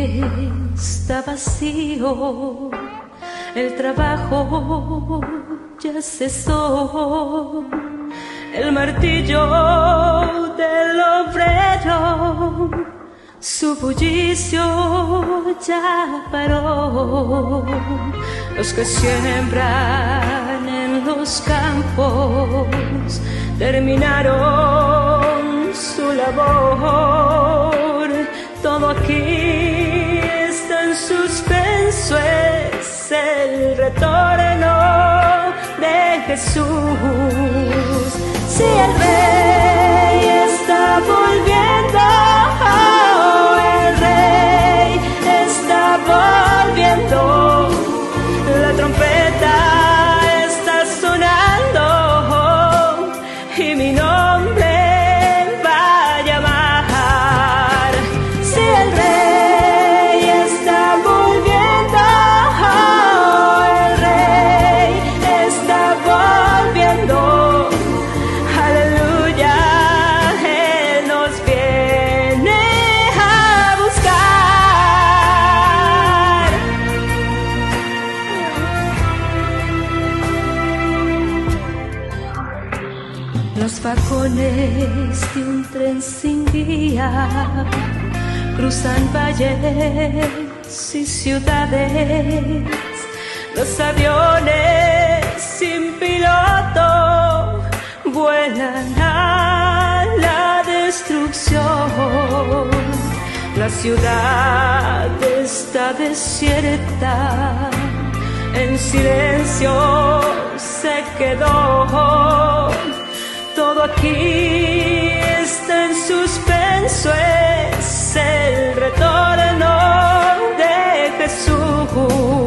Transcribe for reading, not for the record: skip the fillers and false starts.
está vacío, el trabajo ya cesó, el martillo del obrero su bullicio ya paró. Los que siembran en los campos terminaron su labor. Todo aquí está en suspenso, es el retorno de Jesús. Si el Rey está volviendo, el Rey está volviendo, la trompeta está sonando y mi nombre va a llamar. Si el Rey está volviendo, el Rey está volviendo, aleluya, Él nos viene a buscar. Los vagones de un tren sin guía cruzan valles y ciudades. Los aviones sin piloto vuelan a la destrucción. La ciudad está desierta, en silencio se quedó. Todo aquí está en suspenso, es el retorno de Jesús.